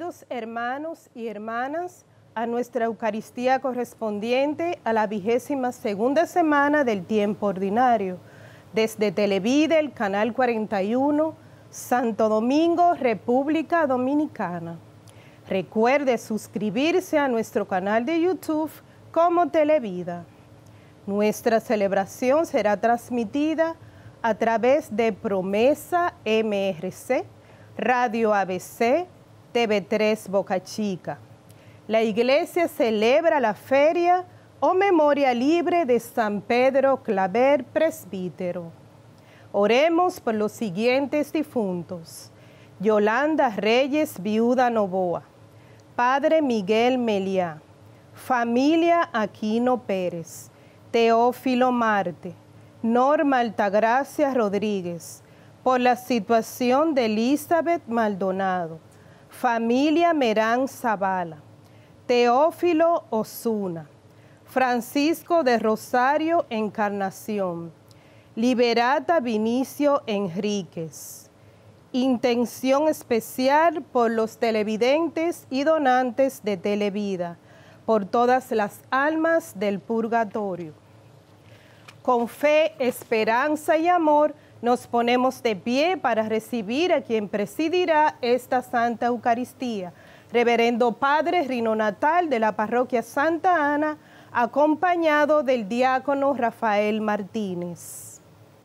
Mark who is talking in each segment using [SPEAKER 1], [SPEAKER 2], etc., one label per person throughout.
[SPEAKER 1] Bienvenidos hermanos y hermanas a nuestra Eucaristía correspondiente a la 22ª semana del tiempo ordinario. Desde Televida, el canal 41, Santo Domingo, República Dominicana. Recuerde suscribirse a nuestro canal de YouTube como Televida. Nuestra celebración será transmitida a través de Promesa MRC, Radio ABC, TV3 Boca Chica. La iglesia celebra la feria o memoria libre de San Pedro Claver, presbítero. Oremos por los siguientes difuntos: Yolanda Reyes, viuda Novoa, Padre Miguel Meliá, familia Aquino Pérez, Teófilo Marte, Norma Altagracia Rodríguez, por la situación de Elizabeth Maldonado, familia Merán Zavala, Teófilo Osuna, Francisco de Rosario Encarnación, Liberata Vinicio Enríquez. Intención especial por los televidentes y donantes de Televida, por todas las almas del purgatorio. Con fe, esperanza y amor, nos ponemos de pie para recibir a quien presidirá esta Santa Eucaristía, Reverendo Padre Rino Natal de la Parroquia Santa Ana, acompañado del diácono Rafael Martínez.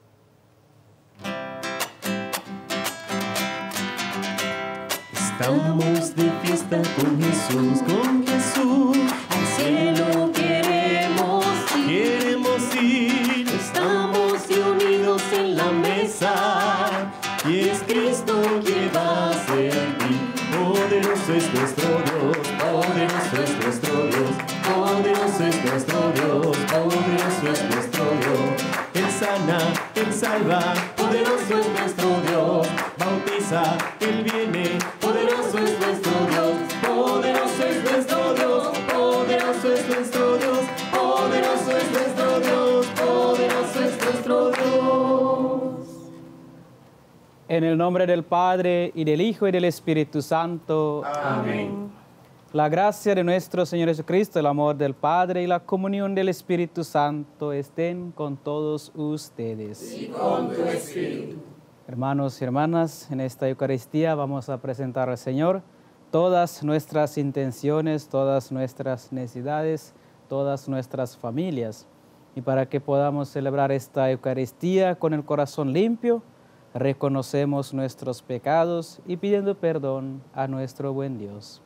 [SPEAKER 2] Estamos de fiesta con Jesús, al cielo queremos ir, estamos unidos en la mesa, y es Cristo quien va a servir. Poderoso es nuestro Dios, poderoso es nuestro Dios, poderoso es nuestro Dios, poderoso es nuestro Dios. Él sana, Él salva, poderoso es nuestro Dios, bautiza, Él viene, poderoso es nuestro Dios, poderoso es nuestro Dios, poderoso es nuestro Dios, poderoso es nuestro Dios, poderoso es nuestro Dios.
[SPEAKER 3] En el nombre del Padre, y del Hijo, y del Espíritu Santo.
[SPEAKER 2] Amén.
[SPEAKER 3] La gracia de nuestro Señor Jesucristo, el amor del Padre y la comunión del Espíritu Santo estén con todos ustedes.
[SPEAKER 2] Y con tu espíritu.
[SPEAKER 3] Hermanos y hermanas, en esta Eucaristía vamos a presentar al Señor todas nuestras intenciones, todas nuestras necesidades, todas nuestras familias. Y para que podamos celebrar esta Eucaristía con el corazón limpio, reconocemos nuestros pecados y pidiendo perdón a nuestro buen Dios.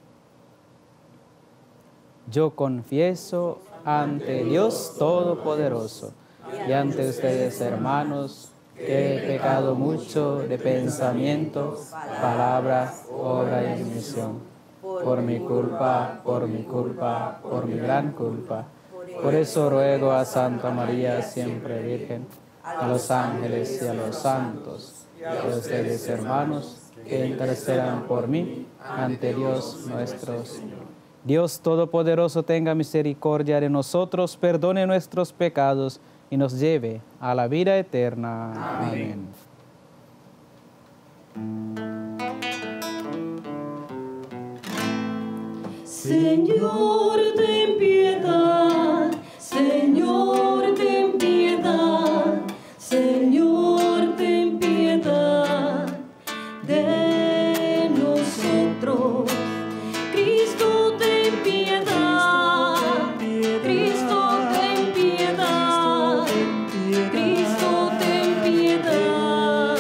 [SPEAKER 3] Yo confieso ante Dios Todopoderoso y ante ustedes, hermanos, que he pecado mucho de pensamiento, palabra, obra y omisión, por mi culpa, por mi gran culpa. Por eso ruego a Santa María, siempre Virgen, a los ángeles y a los santos, y a ustedes, hermanos, que intercedan por mí ante Dios nuestro Señor. Dios Todopoderoso tenga misericordia de nosotros, perdone nuestros pecados y nos lleve a la vida eterna. Amén.
[SPEAKER 2] Señor, ten piedad, Señor, ten piedad, Señor, ten piedad de nosotros. Cristo, ten piedad, Cristo, ten piedad, Cristo, ten piedad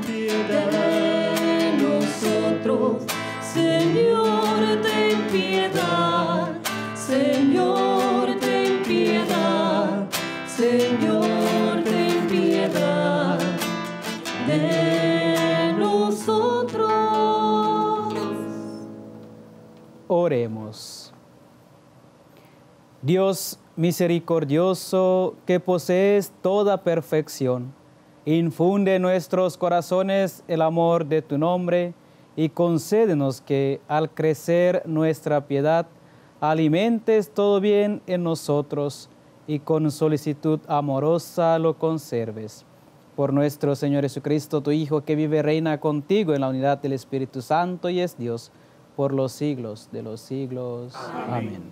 [SPEAKER 2] de nosotros. Señor, ten piedad, Señor, ten piedad, Señor, ten piedad de nosotros.
[SPEAKER 3] Oremos. Dios misericordioso, que posees toda perfección, infunde en nuestros corazones el amor de tu nombre y concédenos que, al crecer nuestra piedad, alimentes todo bien en nosotros y con solicitud amorosa lo conserves. Por nuestro Señor Jesucristo, tu Hijo, que vive y reina contigo en la unidad del Espíritu Santo y es Dios, por los siglos de los siglos. Amén.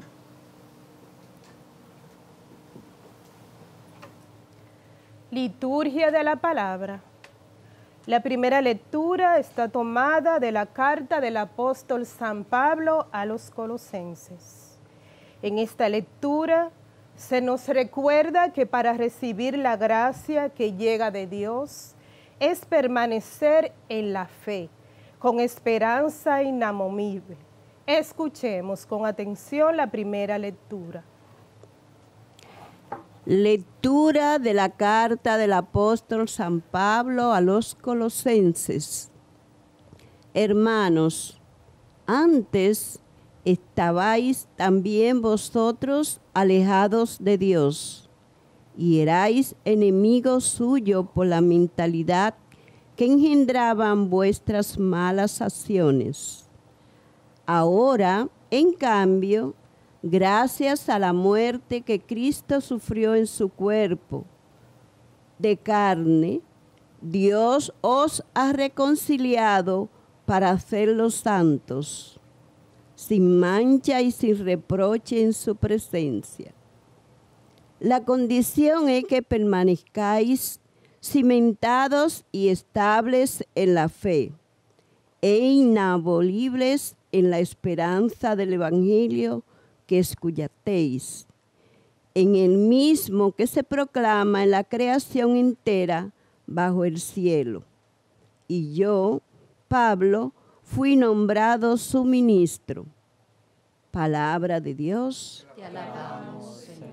[SPEAKER 1] Liturgia de la palabra. La primera lectura está tomada de la carta del apóstol San Pablo a los Colosenses. En esta lectura se nos recuerda que para recibir la gracia que llega de Dios es permanecer en la fe, con esperanza inamovible. Escuchemos con atención la primera lectura.
[SPEAKER 4] Lectura de la carta del apóstol San Pablo a los Colosenses. Hermanos, antes estabais también vosotros alejados de Dios y erais enemigos suyos por la mentalidad que engendraban vuestras malas acciones. Ahora, en cambio, gracias a la muerte que Cristo sufrió en su cuerpo de carne, Dios os ha reconciliado para hacerlos santos, sin mancha y sin reproche en su presencia. La condición es que permanezcáis cimentados y estables en la fe e inabolibles en la esperanza del Evangelio que escuchasteis, en el mismo que se proclama en la creación entera bajo el cielo. Y yo, Pablo, fui nombrado su ministro. Palabra de Dios.
[SPEAKER 5] Te alabamos, Señor.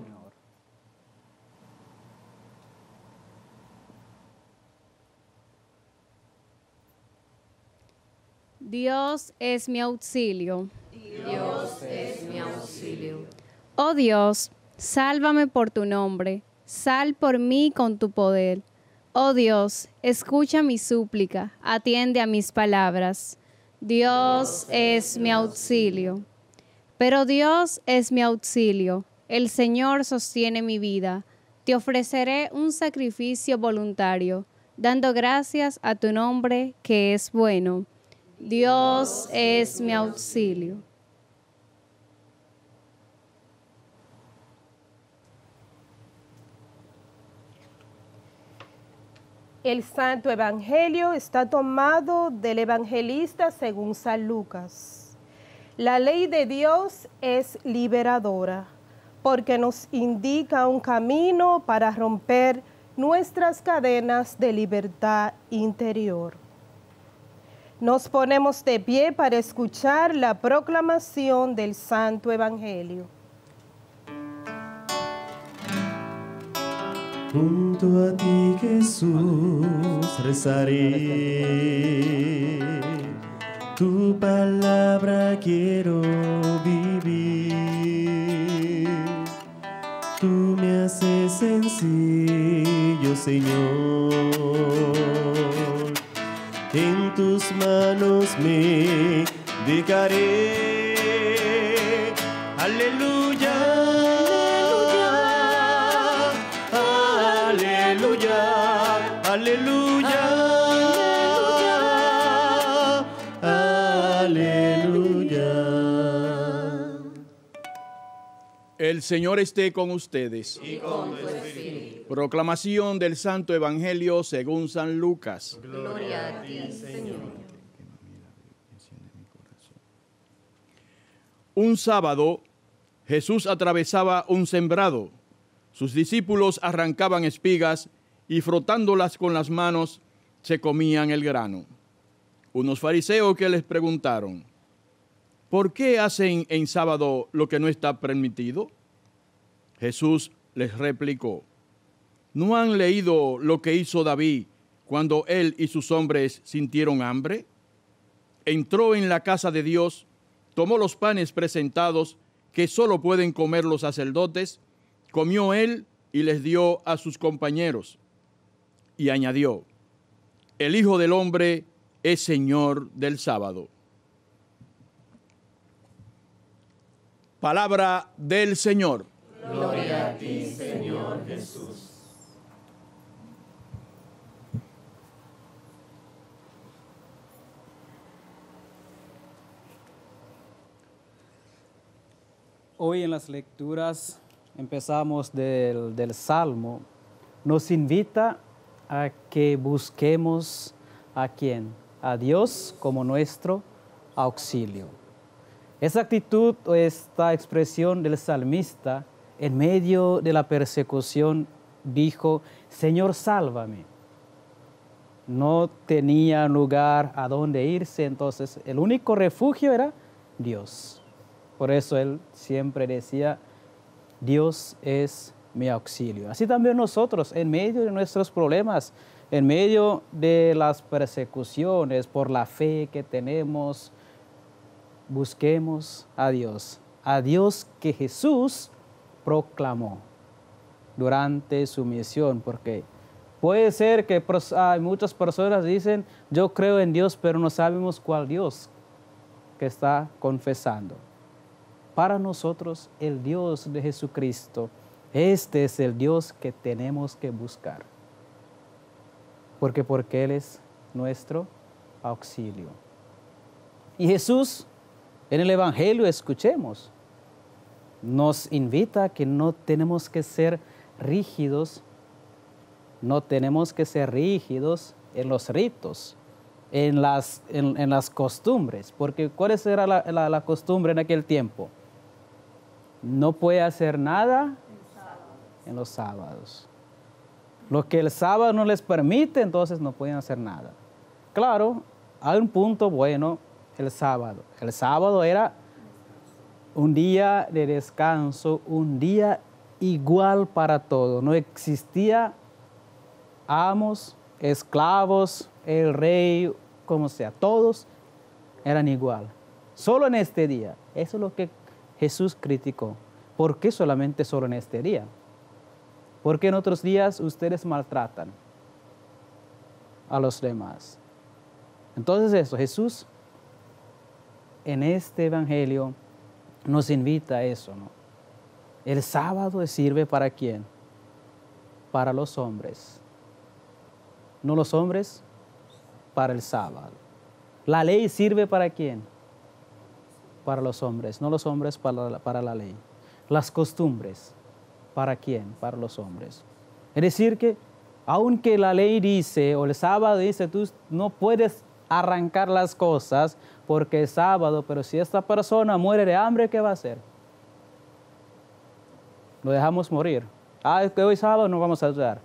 [SPEAKER 6] Dios es mi auxilio.
[SPEAKER 5] Dios es mi auxilio.
[SPEAKER 6] Oh Dios, sálvame por tu nombre, sal por mí con tu poder. Oh Dios, escucha mi súplica, atiende a mis palabras. Dios es mi auxilio. Pero Dios es mi auxilio, el Señor sostiene mi vida. Te ofreceré un sacrificio voluntario, dando gracias a tu nombre que es bueno. Dios es mi auxilio.
[SPEAKER 1] El Santo Evangelio está tomado del evangelista según San Lucas. La ley de Dios es liberadora, porque nos indica un camino para romper nuestras cadenas de libertad interior. Nos ponemos de pie para escuchar la proclamación del Santo Evangelio.
[SPEAKER 2] Junto a ti, Jesús, rezaré. Tu palabra quiero vivir. Tú me haces sencillo, Señor. En tus manos me dejaré. Aleluya. Aleluya, aleluya.
[SPEAKER 7] El Señor esté con ustedes.
[SPEAKER 5] Y con tu espíritu.
[SPEAKER 7] Proclamación del Santo Evangelio según San Lucas.
[SPEAKER 5] Gloria a ti, Señor.
[SPEAKER 7] Un sábado, Jesús atravesaba un sembrado. Sus discípulos arrancaban espigas y frotándolas con las manos, se comían el grano. Unos fariseos que les preguntaron, ¿por qué hacen en sábado lo que no está permitido? Jesús les replicó, ¿no han leído lo que hizo David cuando él y sus hombres sintieron hambre? Entró en la casa de Dios, tomó los panes presentados que solo pueden comer los sacerdotes, comió él y les dio a sus compañeros. Y añadió, el Hijo del Hombre es Señor del sábado. Palabra del Señor.
[SPEAKER 5] Gloria a ti, Señor Jesús.
[SPEAKER 3] Hoy en las lecturas empezamos del Salmo. Nos invita a que busquemos ¿a quién? A Dios como nuestro auxilio. Esa actitud o esta expresión del salmista en medio de la persecución dijo, Señor, sálvame. No tenía lugar a dónde irse, entonces el único refugio era Dios. Por eso él siempre decía, Dios es mi auxilio. Así también nosotros, en medio de nuestros problemas, en medio de las persecuciones por la fe que tenemos, busquemos a Dios que Jesús proclamó durante su misión, porque puede ser que hay muchas personas dicen, yo creo en Dios, pero no sabemos cuál Dios que está confesando. Para nosotros, el Dios de Jesucristo, este es el Dios que tenemos que buscar. Porque Él es nuestro auxilio. Y Jesús, en el Evangelio, escuchemos, nos invita a que no tenemos que ser rígidos, en los ritos, en las costumbres, porque ¿cuál era la costumbre en aquel tiempo? No puede hacer nada en los sábados. Lo que el sábado no les permite, entonces no pueden hacer nada. Claro, hay un punto bueno, el sábado. El sábado era un día de descanso, un día igual para todos. No existía amos, esclavos, el rey, como sea. Todos eran igual. Solo en este día. Eso es lo que Jesús criticó. ¿Por qué solamente solo en este día? Porque en otros días ustedes maltratan a los demás. Entonces eso, Jesús en este evangelio nos invita a eso, ¿no? El sábado sirve ¿para quién? Para los hombres. No los hombres, para el sábado. La ley sirve ¿para quién? Para los hombres, no los hombres para la ley. Las costumbres, ¿para quién? Para los hombres. Es decir que, aunque la ley dice, o el sábado dice, tú no puedes arrancar las cosas porque es sábado, pero si esta persona muere de hambre, ¿qué va a hacer? Lo dejamos morir. Es que hoy sábado no vamos a ayudar.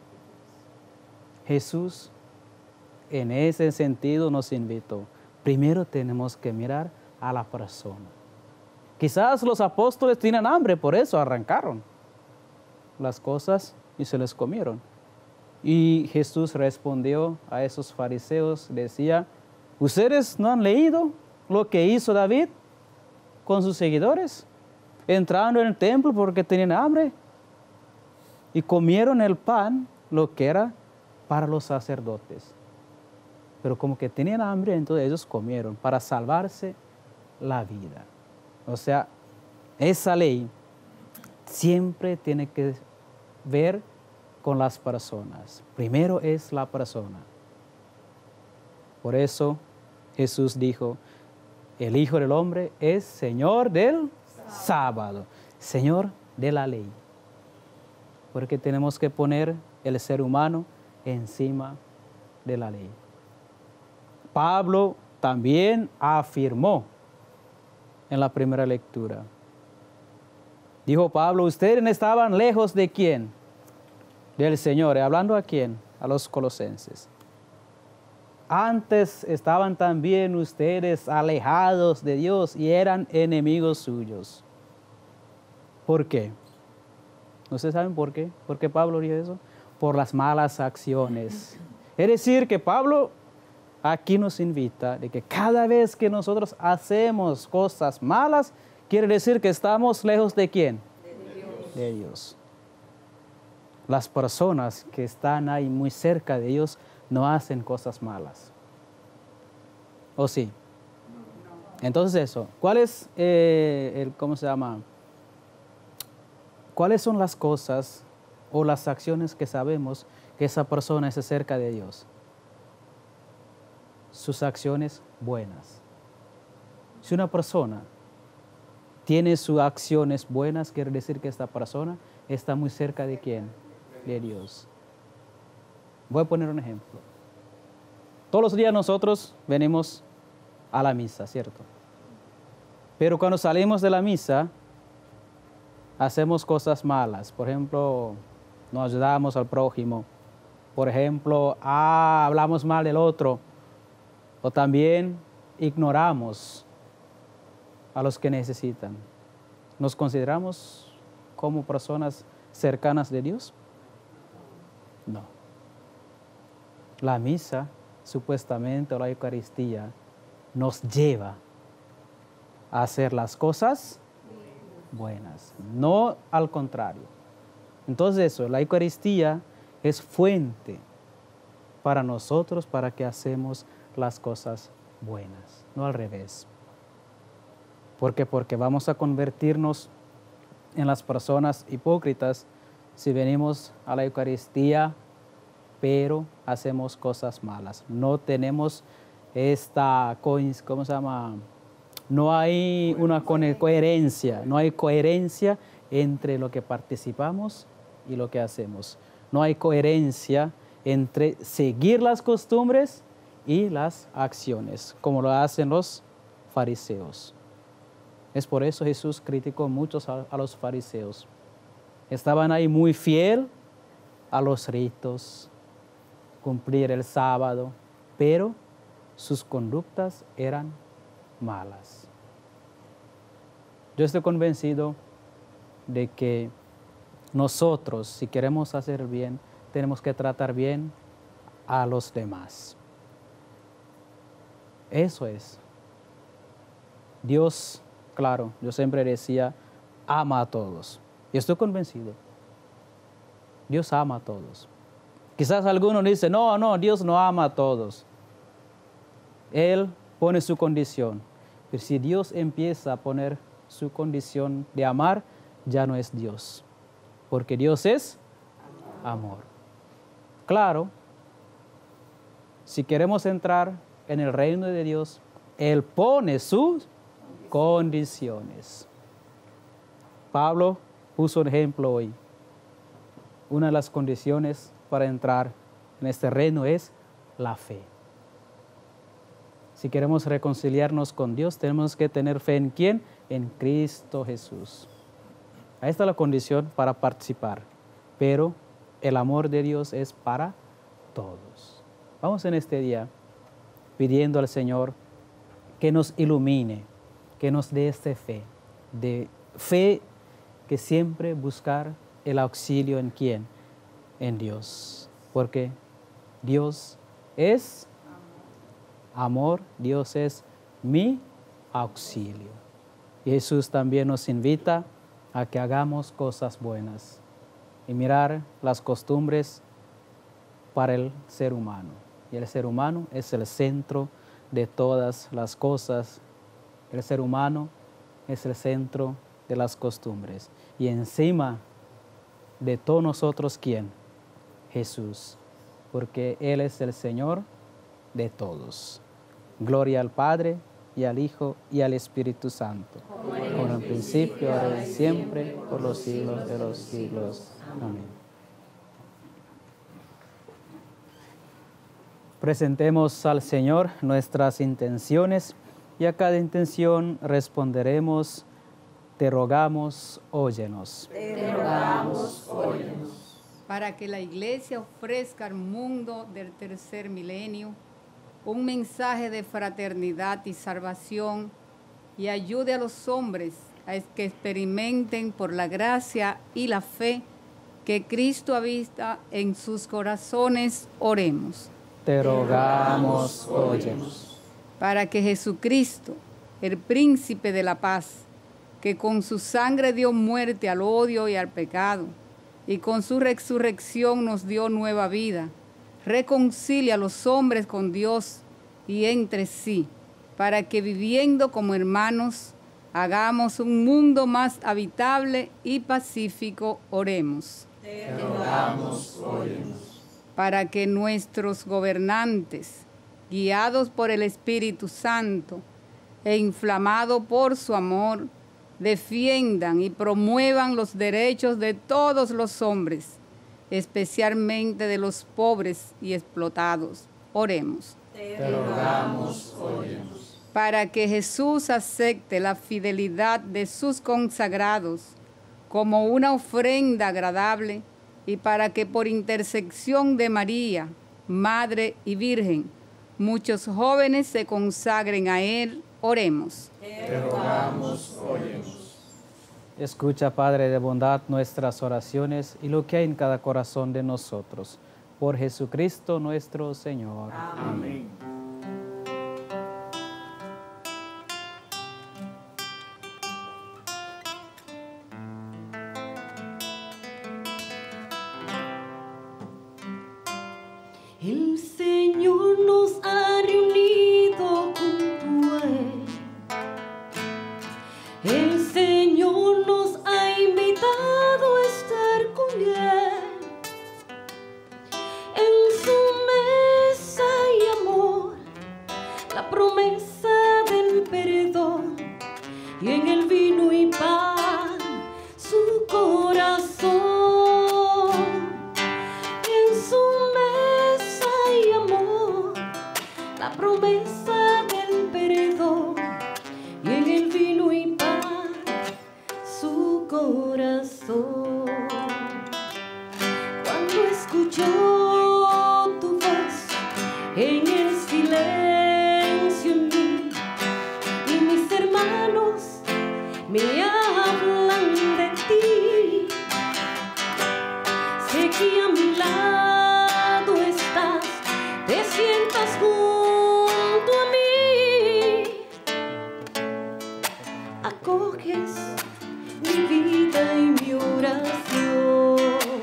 [SPEAKER 3] Jesús, en ese sentido, nos invitó. Primero tenemos que mirar a la persona. Quizás los apóstoles tienen hambre, por eso arrancaron las cosas y se les comieron. Y Jesús respondió a esos fariseos, decía, ¿ustedes no han leído lo que hizo David con sus seguidores? Entrando en el templo porque tenían hambre y comieron el pan, lo que era para los sacerdotes. Pero como que tenían hambre, entonces ellos comieron para salvarse la vida. O sea, esa ley siempre tiene que ver con las personas. Primero es la persona. Por eso Jesús dijo, el Hijo del Hombre es Señor del sábado, Señor de la ley. Porque tenemos que poner el ser humano encima de la ley. Pablo también afirmó en la primera lectura. Dijo Pablo, ustedes estaban lejos de ¿quién? Del Señor. ¿Hablando a quién? A los colosenses. Antes estaban también ustedes alejados de Dios y eran enemigos suyos. ¿Por qué? ¿Ustedes saben por qué? ¿Por qué Pablo dijo eso? Por las malas acciones. Es decir, que Pablo aquí nos invita de que cada vez que nosotros hacemos cosas malas, quiere decir que estamos lejos de ¿quién? De Dios. De Dios. Las personas que están ahí muy cerca de Dios no hacen cosas malas. ¿O sí? No. Entonces eso, ¿cuál es cómo se llama? ¿Cuáles son las cosas o las acciones que sabemos que esa persona es cerca de Dios? Sus acciones buenas. Si una persona tiene sus acciones buenas, quiere decir que esta persona está muy cerca de ¿quién? De Dios. Voy a poner un ejemplo. Todos los días nosotros venimos a la misa, ¿cierto? Pero cuando salimos de la misa, hacemos cosas malas. Por ejemplo, no ayudamos al prójimo. Por ejemplo, hablamos mal del otro. O también ignoramos a los que necesitan. ¿Nos consideramos como personas cercanas de Dios? No. La misa, supuestamente, o la Eucaristía, nos lleva a hacer las cosas buenas, no al contrario. Entonces eso, la Eucaristía es fuente para nosotros para que hacemos las cosas buenas, no al revés. ¿Por qué? Porque vamos a convertirnos en las personas hipócritas si venimos a la Eucaristía, pero hacemos cosas malas. No tenemos esta, ¿cómo se llama? No hay una coherencia, no hay coherencia entre lo que participamos y lo que hacemos. No hay coherencia entre seguir las costumbres y las acciones, como lo hacen los fariseos. Es por eso Jesús criticó mucho a los fariseos. Estaban ahí muy fiel a los ritos, cumplir el sábado, pero sus conductas eran malas. Yo estoy convencido de que nosotros, si queremos hacer bien, tenemos que tratar bien a los demás. Eso es. Dios, claro, yo siempre decía, ama a todos. Y estoy convencido. Dios ama a todos. Quizás algunos dicen, no, Dios no ama a todos. Él pone su condición. Pero si Dios empieza a poner su condición de amar, ya no es Dios. Porque Dios es amor. Claro, si queremos entrar en el reino de Dios, Él pone sus condiciones. Pablo puso un ejemplo hoy. Una de las condiciones para entrar en este reino es la fe. Si queremos reconciliarnos con Dios, tenemos que tener fe en ¿quién? En Cristo Jesús. Ahí está la condición para participar. Pero el amor de Dios es para todos. Vamos en este día pidiendo al Señor que nos ilumine, que nos dé esta fe. De fe que siempre buscar el auxilio en ¿quién? En Dios. Porque Dios es amor, Dios es mi auxilio. Y Jesús también nos invita a que hagamos cosas buenas y mirar las costumbres para el ser humano. Y el ser humano es el centro de todas las cosas. El ser humano es el centro de las costumbres. Y encima de todos nosotros, ¿quién? Jesús. Porque Él es el Señor de todos. Gloria al Padre, y al Hijo, y al Espíritu Santo. Como en el principio, ahora y siempre, por los siglos de los siglos. Amén. Presentemos al Señor nuestras intenciones, y a cada intención responderemos: te rogamos, óyenos.
[SPEAKER 5] Te rogamos, óyenos.
[SPEAKER 8] Para que la Iglesia ofrezca al mundo del tercer milenio un mensaje de fraternidad y salvación, y ayude a los hombres a que experimenten por la gracia y la fe que Cristo habita en sus corazones, oremos.
[SPEAKER 3] Te rogamos, óyenos.
[SPEAKER 8] Para que Jesucristo, el príncipe de la paz, que con su sangre dio muerte al odio y al pecado, y con su resurrección nos dio nueva vida, reconcilia a los hombres con Dios y entre sí, para que viviendo como hermanos, hagamos un mundo más habitable y pacífico, oremos.
[SPEAKER 5] Te rogamos, óyenos.
[SPEAKER 8] Para que nuestros gobernantes, guiados por el Espíritu Santo e inflamados por su amor, defiendan y promuevan los derechos de todos los hombres, especialmente de los pobres y explotados. Oremos.
[SPEAKER 5] Te rogamos, óyenos.
[SPEAKER 8] Para que Jesús acepte la fidelidad de sus consagrados como una ofrenda agradable y para que por intersección de María, Madre y Virgen, muchos jóvenes se consagren a Él. Oremos.
[SPEAKER 5] Te rogamos, óyenos.
[SPEAKER 3] Escucha, Padre de bondad, nuestras oraciones y lo que hay en cada corazón de nosotros. Por Jesucristo nuestro Señor.
[SPEAKER 5] Amén.
[SPEAKER 2] El Señor nos ha reunido junto a Él. El Señor nos ha invitado a estar con Él. En su mesa hay amor, la promesa del perdón, y en el vino y pan su corazón. En su mesa hay amor, la promesa del perdón, y en el vino y pan su corazón. Cuando escuchó tu voz en el silencio en mí, y mis hermanos me hablan de ti, sé que a mi lado estás, te sientas junto a mí, acoges mi vida y mi oración.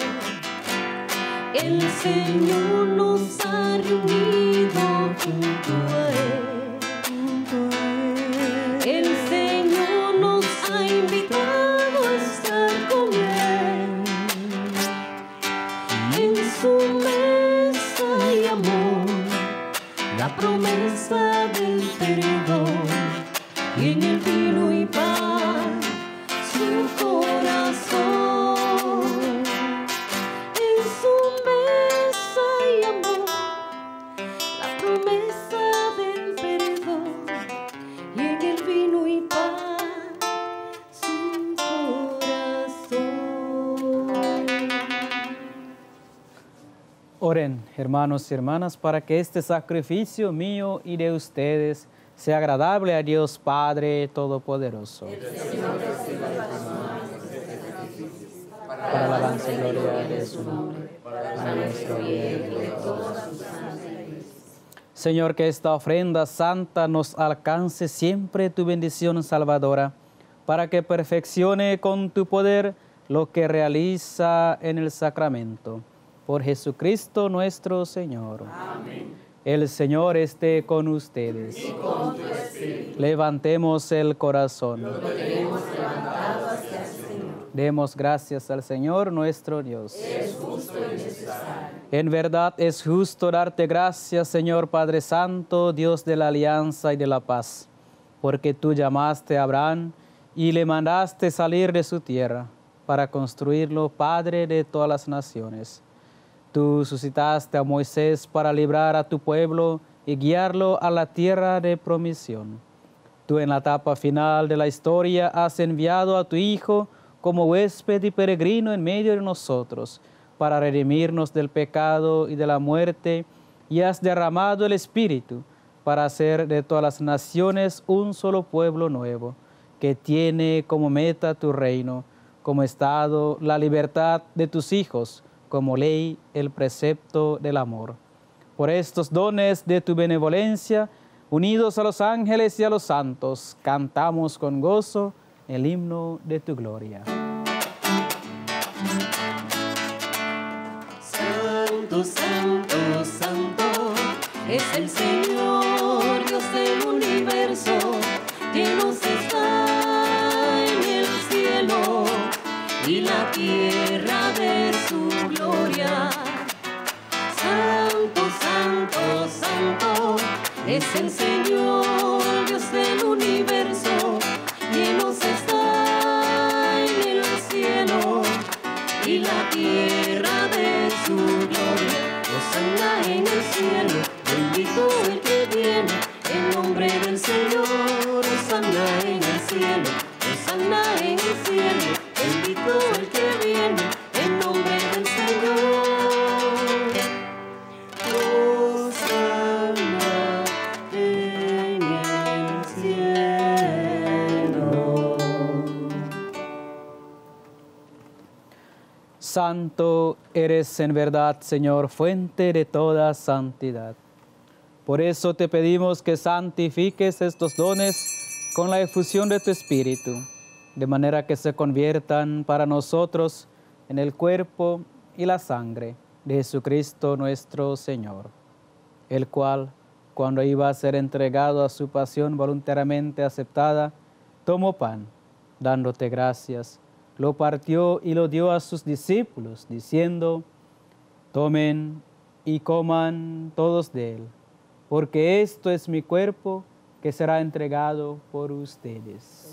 [SPEAKER 2] El Señor nos ha reunido junto a Él. El Señor nos ha invitado a estar con Él. En su mesa hay amor, la promesa del perdón, y en el vino y pan su corazón. En su mesa hay amor, la promesa del perdón, y en el vino y pan su corazón.
[SPEAKER 3] Oren, hermanos y hermanas, para que este sacrificio mío y de ustedes sea agradable a Dios Padre Todopoderoso. Para la alabanza y gloria de su nombre, para nuestro bien y de toda su santa iglesia. Señor, que esta ofrenda santa nos alcance siempre tu bendición salvadora, para que perfeccione con tu poder lo que realiza en el sacramento. Por Jesucristo nuestro Señor. Amén. El Señor esté con ustedes.
[SPEAKER 5] Y con tu espíritu.
[SPEAKER 3] Levantemos el corazón.
[SPEAKER 5] Lo tenemos levantado hacia el Señor.
[SPEAKER 3] Demos gracias al Señor nuestro Dios.
[SPEAKER 5] Es justo y necesario.
[SPEAKER 3] En verdad es justo darte gracias, Señor Padre Santo, Dios de la alianza y de la paz, porque tú llamaste a Abraham y le mandaste salir de su tierra para construirlo Padre de todas las naciones. Tú suscitaste a Moisés para librar a tu pueblo y guiarlo a la tierra de promisión. Tú en la etapa final de la historia has enviado a tu Hijo como huésped y peregrino en medio de nosotros para redimirnos del pecado y de la muerte, y has derramado el Espíritu para hacer de todas las naciones un solo pueblo nuevo, que tiene como meta tu reino, como estado la libertad de tus hijos, como ley el precepto del amor. Por estos dones de tu benevolencia, unidos a los ángeles y a los santos, cantamos con gozo el himno de tu gloria.
[SPEAKER 2] Santo, santo, santo, es el Señor, Dios del universo, llenos está en el cielo y la tierra de su gloria. Santo, santo, santo, es el Señor, Dios del universo, llenos está cielo, bendito el que viene en nombre del Señor. Hosanna en el cielo, Hosanna en el cielo, bendito el que viene en nombre del Señor. Hosanna en el cielo.
[SPEAKER 3] Santo eres en verdad, Señor, fuente de toda santidad. Por eso te pedimos que santifiques estos dones con la efusión de tu Espíritu, de manera que se conviertan para nosotros en el cuerpo y la sangre de Jesucristo nuestro Señor, el cual, cuando iba a ser entregado a su pasión voluntariamente aceptada, tomó pan, dándote gracias, lo partió y lo dio a sus discípulos, diciendo: tomen y coman todos de él, porque esto es mi cuerpo que será entregado por ustedes.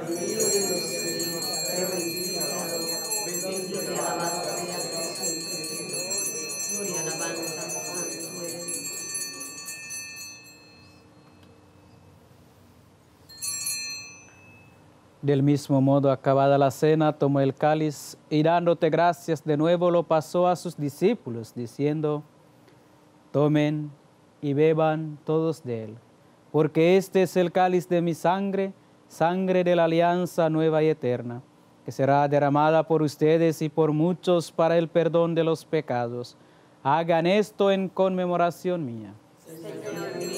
[SPEAKER 3] Del mismo modo, acabada la cena, tomó el cáliz y dándote gracias de nuevo lo pasó a sus discípulos, diciendo: tomen y beban todos de él, porque este es el cáliz de mi sangre, sangre de la alianza nueva y eterna, que será derramada por ustedes y por muchos para el perdón de los pecados. Hagan esto en conmemoración mía.
[SPEAKER 2] Señor mío,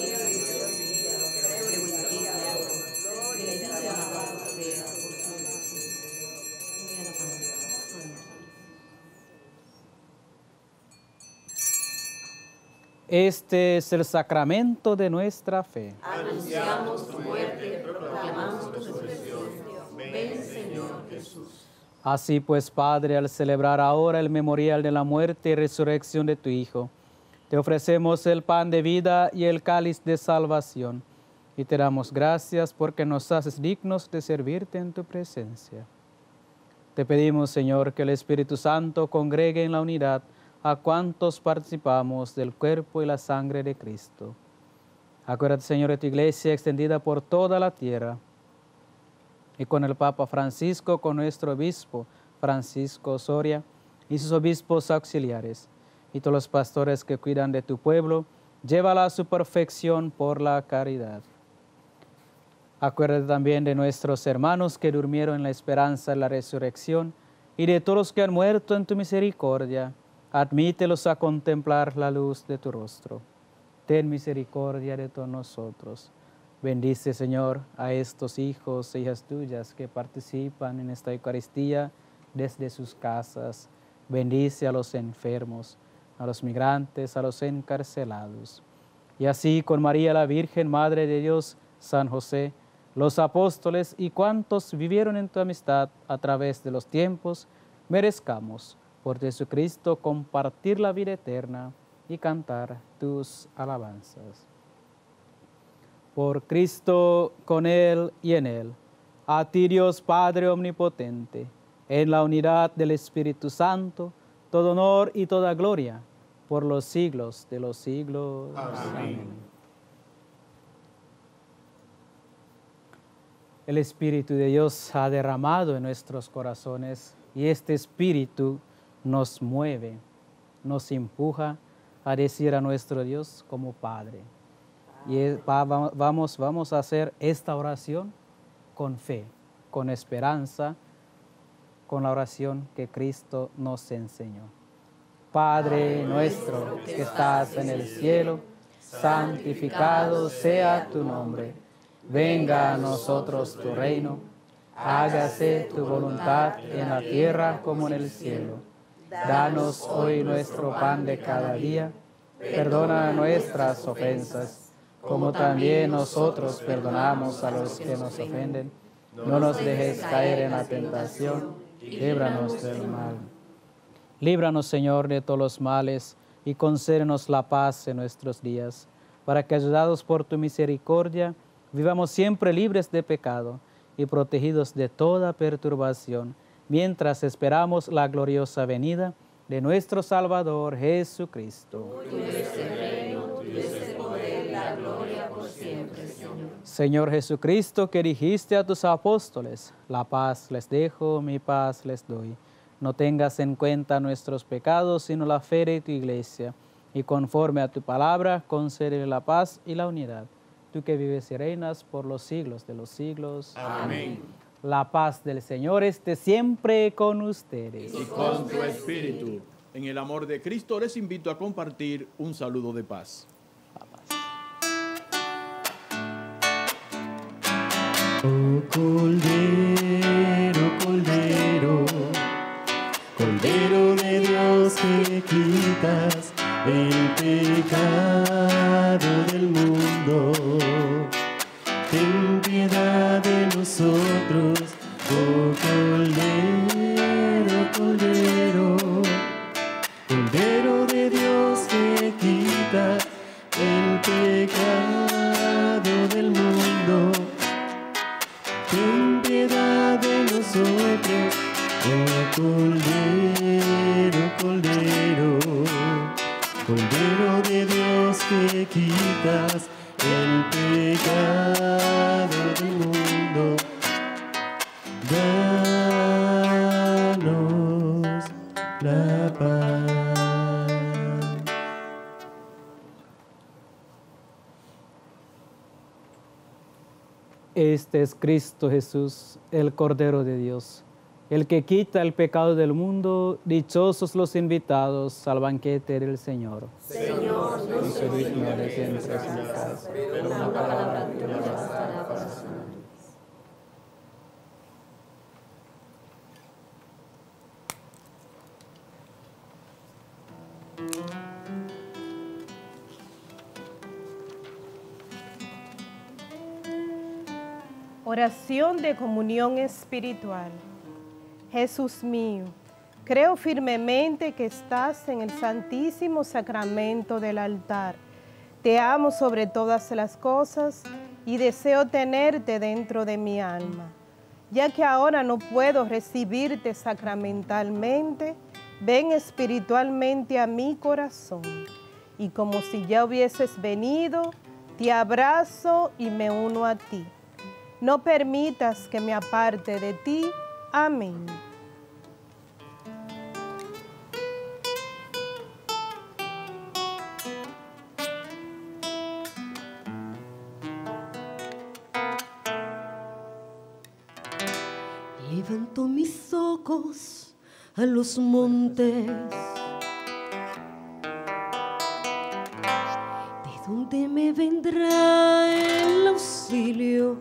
[SPEAKER 3] Este es el sacramento de nuestra fe.
[SPEAKER 5] Anunciamos tu muerte, proclamamos tu resurrección. Ven, Señor Jesús.
[SPEAKER 3] Así pues, Padre, al celebrar ahora el memorial de la muerte y resurrección de tu Hijo, te ofrecemos el pan de vida y el cáliz de salvación, y te damos gracias porque nos haces dignos de servirte en tu presencia. Te pedimos, Señor, que el Espíritu Santo congregue en la unidad a cuantos participamos del cuerpo y la sangre de Cristo. Acuérdate, Señor, de tu iglesia extendida por toda la tierra, y con el Papa Francisco, con nuestro obispo Francisco Soria y sus obispos auxiliares, y todos los pastores que cuidan de tu pueblo, llévala a su perfección por la caridad. Acuérdate también de nuestros hermanos que durmieron en la esperanza de la resurrección, y de todos los que han muerto en tu misericordia. Admítelos a contemplar la luz de tu rostro. Ten misericordia de todos nosotros. Bendice, Señor, a estos hijos e hijas tuyas que participan en esta Eucaristía desde sus casas. Bendice a los enfermos, a los migrantes, a los encarcelados. Y así con María la Virgen, Madre de Dios, San José, los apóstoles y cuantos vivieron en tu amistad a través de los tiempos, merezcamos por Jesucristo compartir la vida eterna y cantar tus alabanzas. Por Cristo, con Él y en Él, a ti Dios Padre Omnipotente, en la unidad del Espíritu Santo, todo honor y toda gloria, por los siglos de los siglos. Amén. El Espíritu de Dios ha derramado en nuestros corazones, y este Espíritu nos mueve, nos empuja a decir a nuestro Dios como Padre. Y vamos a hacer esta oración con fe, con esperanza, con la oración que Cristo nos enseñó. Padre nuestro que estás en el cielo, santificado sea tu nombre. Venga a nosotros tu reino. Hágase tu voluntad en la tierra como en el cielo. Danos hoy nuestro pan de cada día. Perdona nuestras ofensas, como también nosotros perdonamos a los que nos ofenden. No nos dejes caer en la tentación, líbranos del mal. Líbranos, Señor, de todos los males, y concédenos la paz en nuestros días, para que, ayudados por tu misericordia, vivamos siempre libres de pecado y protegidos de toda perturbación, mientras esperamos la gloriosa venida de nuestro Salvador Jesucristo.
[SPEAKER 5] Tuyo es el reino, Tuyo es el poder y la gloria por siempre, Señor.
[SPEAKER 3] Señor Jesucristo, que dijiste a tus apóstoles, la paz les dejo, mi paz les doy. No tengas en cuenta nuestros pecados, sino la fe de tu iglesia. Y conforme a tu palabra, concédele la paz y la unidad. Tú que vives y reinas por los siglos de los siglos.
[SPEAKER 7] Amén.
[SPEAKER 3] La paz del Señor esté siempre con ustedes.
[SPEAKER 7] Y con tu espíritu. En el amor de Cristo les invito a compartir un saludo de paz.
[SPEAKER 2] Oh Cordero, Cordero, Cordero de Dios que quitas el pecado del mundo, ten piedad de nosotros, oh Cordero, Cordero, Cordero de Dios que quitas el pecado del mundo, ten piedad de nosotros, oh Cordero, Cordero, Cordero de Dios que quitas el pecado del mundo, danos la paz.
[SPEAKER 3] Este es Cristo Jesús, el Cordero de Dios, el que quita el pecado del mundo. Dichosos los invitados al banquete del Señor.
[SPEAKER 5] Señor, no soy digno de que
[SPEAKER 3] entres
[SPEAKER 5] entres
[SPEAKER 3] en mi casa,
[SPEAKER 5] casa, pero una palabra tuya bastará para sanar.
[SPEAKER 1] Oración de comunión espiritual. Jesús mío, creo firmemente que estás en el santísimo sacramento del altar. Te amo sobre todas las cosas y deseo tenerte dentro de mi alma. Ya que ahora no puedo recibirte sacramentalmente, ven espiritualmente a mi corazón. Y como si ya hubieses venido, te abrazo y me uno a ti. No permitas que me aparte de ti. Amén.
[SPEAKER 2] Levanto mis ojos a los montes, ¿de dónde me vendrá el auxilio?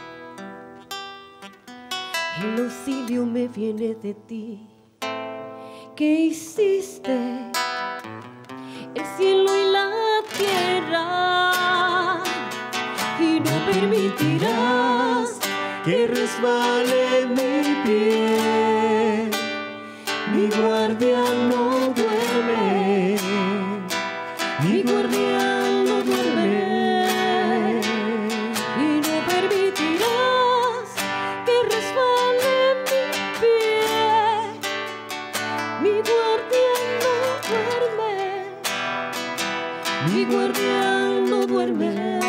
[SPEAKER 2] El auxilio me viene de ti, que hiciste el cielo y la tierra, y no permitirás que resbale mi pie. Mi guardián no duerme, mi guardián no duerme, y no permitirás que resbale mi pie. Mi guardián no duerme, mi guardián no duerme.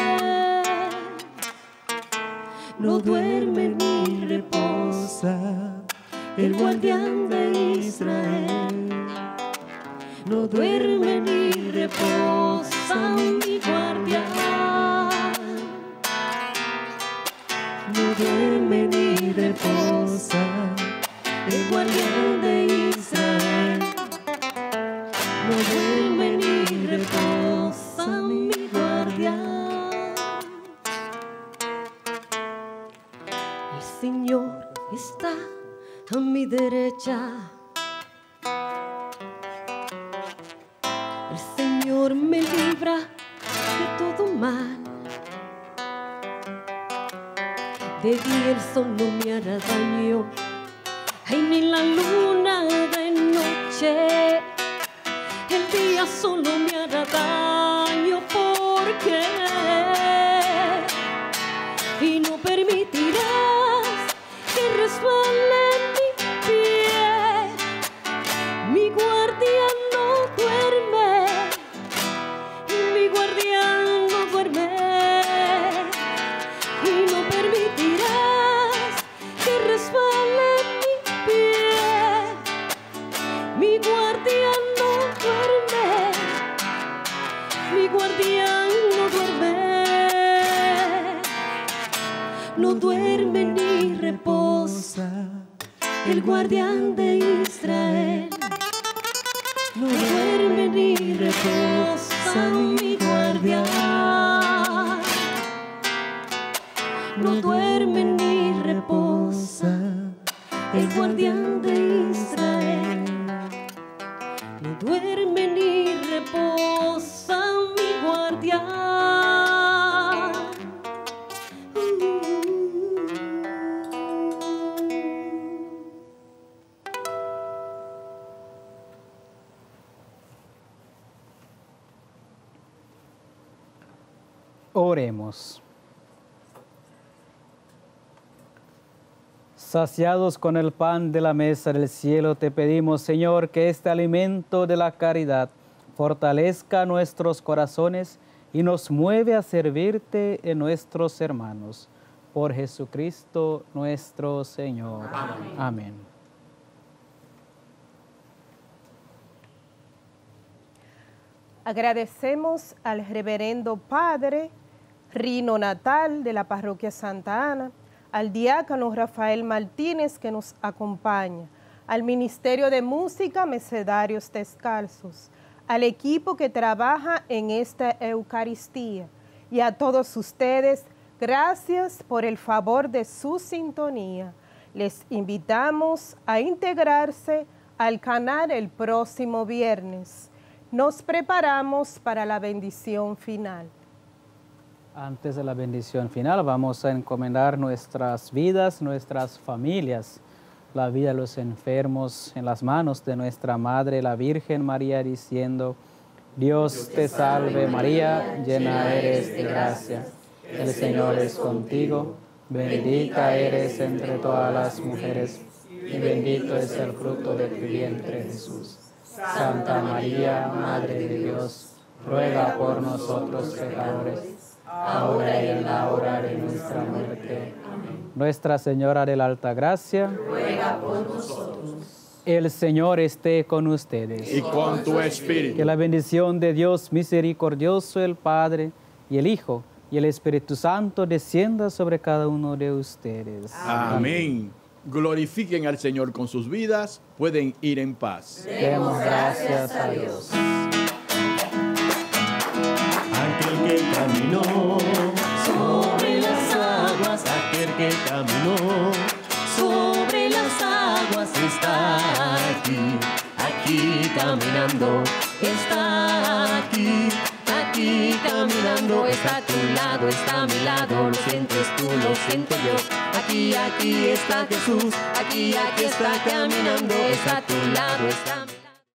[SPEAKER 2] No duerme ni reposa el guardián de Israel. No duerme ni reposa mi guardián. No duerme ni reposa el guardián de Israel. No duerme ni reposa mi guardián. El Señor está a mi derecha. El Señor me libra de todo mal. De día el sol no me hará daño, ay, ni la luna de noche. El día solo me hará daño, porque y no permitirás que resbale mi pie. Mi guardián no duerme, y mi guardián guardián de Israel. No duerme ni reposa mi guardián. No duerme ni reposa el guardián de Israel. No duerme ni reposa mi guardián.
[SPEAKER 3] Oremos. Saciados con el pan de la mesa del cielo, te pedimos, Señor, que este alimento de la caridad fortalezca nuestros corazones y nos mueve a servirte en nuestros hermanos. Por Jesucristo nuestro Señor. Amén. Amén.
[SPEAKER 1] Agradecemos al reverendo Padre Rino Natal de la Parroquia Santa Ana, al diácono Rafael Martínez que nos acompaña, al Ministerio de Música Mercedarios Descalzos, al equipo que trabaja en esta Eucaristía y a todos ustedes, gracias por el favor de su sintonía. Les invitamos a integrarse al canal el próximo viernes. Nos preparamos para la bendición final.
[SPEAKER 3] Antes de la bendición final, vamos a encomendar nuestras vidas, nuestras familias, la vida de los enfermos en las manos de nuestra Madre, la Virgen María, diciendo: Dios te salve María, llena eres de gracia, el Señor es contigo, bendita eres entre todas las mujeres, y bendito es el fruto de tu vientre, Jesús. Santa María, Madre de Dios, ruega por nosotros pecadores, ahora y en la hora de nuestra muerte. Amén. Nuestra Señora de la Alta Gracia,
[SPEAKER 2] ruega por nosotros.
[SPEAKER 3] El Señor esté con ustedes.
[SPEAKER 7] Y con tu espíritu.
[SPEAKER 3] Que la bendición de Dios misericordioso, el Padre, y el Hijo, y el Espíritu Santo descienda sobre cada uno de ustedes.
[SPEAKER 7] Amén. Glorifiquen al Señor con sus vidas, pueden ir en paz.
[SPEAKER 3] Demos gracias a Dios.
[SPEAKER 2] Aquel que caminó sobre las aguas, aquel que caminó sobre las aguas está aquí, aquí caminando, está aquí. Aquí caminando, está a tu lado, está a mi lado, lo sientes tú, lo siento yo. Aquí está Jesús, aquí está caminando, está a tu lado, está a mi lado.